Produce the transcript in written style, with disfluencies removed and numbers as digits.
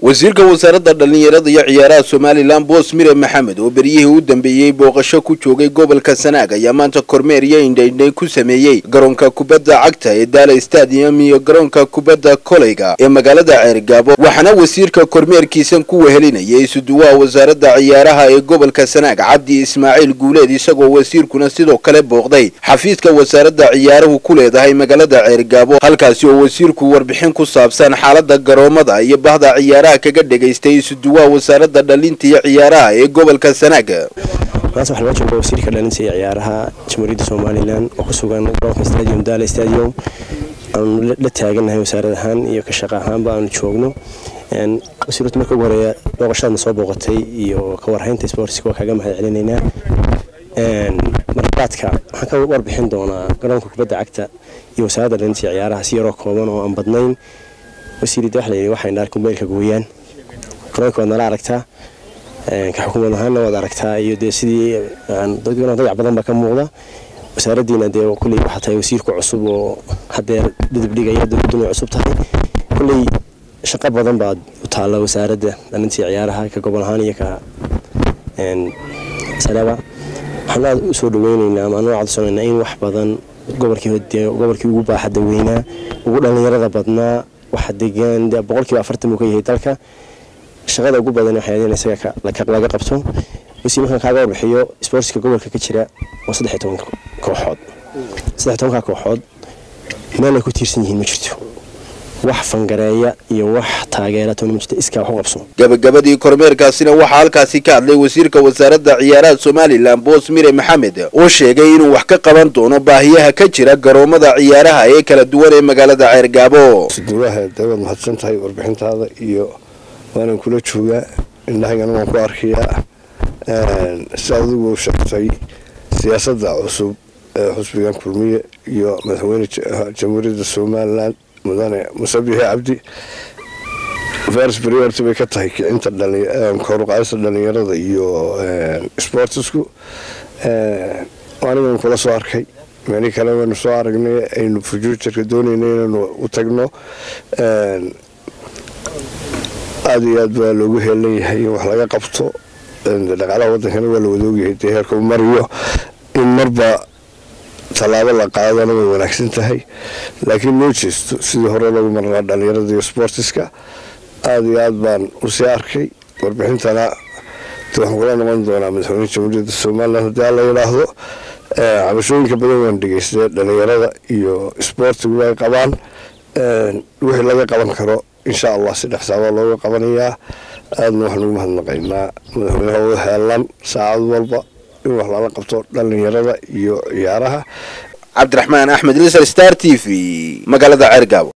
wasiirka wasaaradda dhalinyarada iyo ciyaaraha Soomaaliland Boos Mire Maxamed oo beriyihii u dambeeyay booqasho ku joogay gobolka Sanaag ayaa maanta kormeer iyo indhaydhay ku sameeyay garoonka kubadda cagta ee Daala Stadium iyo garoonka kubadda kolayga ee magaalada Ceergaabo waxaana wasiirka kormeerkiisan ku wehelinayay isuduwaha wasaaradda ciyaaraha ee gobolka Sanaag Cabdi Ismaaciil Guuleed isagoo wasiirkuna sidoo kale booqday xafiiska wasaaradda ciyaaruhu ku leedahay magaalada Ceergaabo halkaas oo wasiirku warbixin ku saabsan xaaladda garoomada iyo bahda ciyaaraha kaga dhageystay isuduwaha wasaaradda dhalinta iyo ciyaaraha ee gobolka Sanaag waxa la joogo wasiirka dhalinta iyo ciyaaraha Jamhuuriyadda Soomaaliland oo ku sugan garoonka Stadium Daala Stadium aan la taaganahay wasaaradahan iyo ka shaqo ahaanba aan joogno wasiirtu markii ugu horeeyay booqashada soo booqatay iyo ka warhaynta sportska kaga mahadcelinaynaa markaadka waxaan ka warbixin doonaa garoonka kubadda cagta iyo wasaaradda dhalinta iyo ciyaaraha si yar oo kooban oo aan badnayn wasiirada waxay naar kumeelka gooyaan garoonka nala aragtaa ka xukuumad ahaanna wada aragtaa iyo sidii dadka badan ba ka muuqda wasaaraddiina kulli waxa tahay wasiirku cusub oo hadeer dib dhigaya dowladda cusub tahay kulli shaqo badan baa u taala wasaaradda dhalinta ciyaaraha ka gobol ahaan iyo ka salaaba waxaan u soo dhaweynaynaa ama nooca codsanayna in wax badan gobolkii ugu baaxad weynaa ugu dhalinyarada badnaa waxa deegaan boqolkiiba 40 ka yahay dalka shaqada ugu badan waxay ahayd isaga laga qabto wasiirka kaaga warbixiyo sportska gobolka ka jira oo 13 kooxood 13 kooxood meel ku tiirsan yihiin ma jirto wax fangareeya iyo wax taageera toona ma jirto iska wax u qabso gabagabadii kormeerkaasina waxa halkaasi ka hadlay wasiirka wasaaradda ciyaaraha Soomaaliland Boos Mire Maxamed oo sheegay inuu wax ka qaban doono baahiyaha ka jira garoomada ciyaaraha ee kala duwan ee magaalada Ceergaabo siduwaha dawlad mahadsan tahay warbixintaada iyo waan kula joogaa indhahaygan waan ku arkiyaa saadigu shaqtay siyaasadda cusub ee xusbigan kulmiye iyo madaxweynaha Jamhuuriyadda Soomaaliland mudane Musabihi Cabdi first priority bay ka tahay inta dhalinyarada iyo sportsku waan kula soo arkay meel kale waan soo aragnay aynu future doonaynay inaan u tagno aad iyo aad baa loogu heelayahay wax laga qabto dhaqaalaha waddanka waa la wadoogahay heerka mariyo in marba talaabo la qaadana way wanaagsan tahay laakiin ma jeesto sidii hore lagu marnaa dhalinyarada iyo sportska aad iyo aad baan u sii arkay warbixintana waxaan kula noqon doonaa madaxweynaha Jamhuuriyadda Soomaaliland haddii la yiraahdo cabashooyinka badan waan dhageystay dhalinyarada iyo sportigu ay qabaan wixii laga qaban karo insha Allah si dhaxsaaba looga qabanayaa aadna waxaan ugu mahadnaqaynaa madaxweynaha oo heelan saacad walba in wax la qabto dhalinyarada iyo ciyaaraha Cabdiraxmaan Axmed Lisar Star TV magaalada Ceergaabo.